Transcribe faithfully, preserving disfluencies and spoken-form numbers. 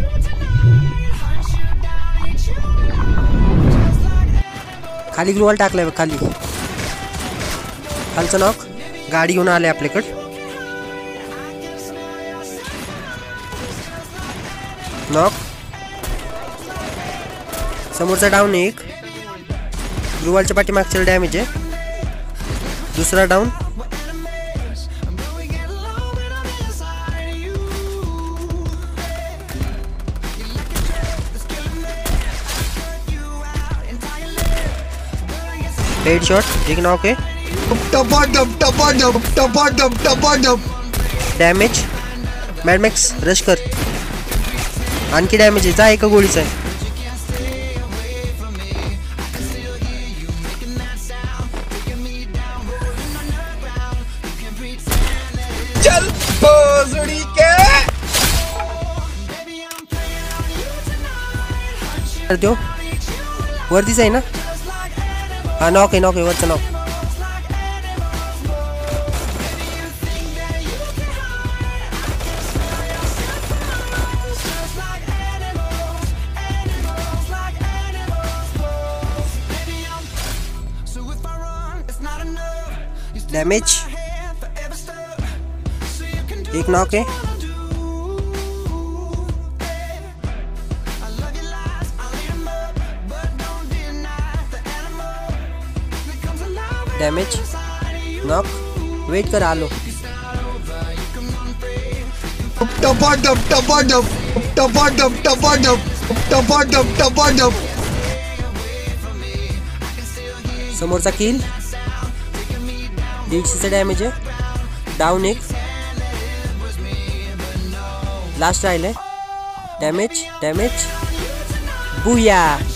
खाली ग्लुवाल टाकलाय बघ खाली. खालचं नॉक. गाडी घेऊन आले आपल्याकडे. नॉक. समोरचा डाऊन एक. ग्लुवालच्या पाठीमागच्या डॅमेज आहे. दुसरा डाऊन. हेडशॉट. एक नॉक आहे. डॅमेज. मॅडमॅक्स रश कर. आणखी डॅमेज आहे. जा एका गोळीचा आहे. चल भोसड़ी के देव वरतीच आहे ना. हा नॉक आहे. नॉक आहे. वरचा नॉक. डॅमेज. एक नॉक आहे. डॅमेज. नॉक. वेट कर आलो. समोरचा किल. दीडशेचा डॅमेज आहे. डाऊन एक. लास्ट राहिले. डॅमेज. डॅमेज. बुया.